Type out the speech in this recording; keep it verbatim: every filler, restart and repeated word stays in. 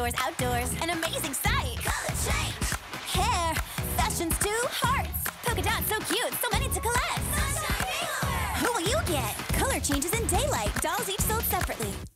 indoors, outdoors, an amazing sight. Color change. Hair, fashions too, hearts. Polka dots, so cute, so many to collect. Sunshine Makeover. Who will you get? Color changes in daylight. Dolls each sold